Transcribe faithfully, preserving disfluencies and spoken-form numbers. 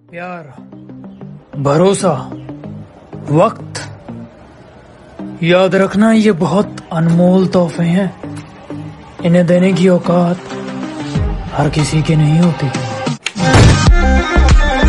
प्यार, भरोसा, वक्त, याद रखना ये बहुत अनमोल तोहफे हैं। इन्हें देने की औकात हर किसी की नहीं होती।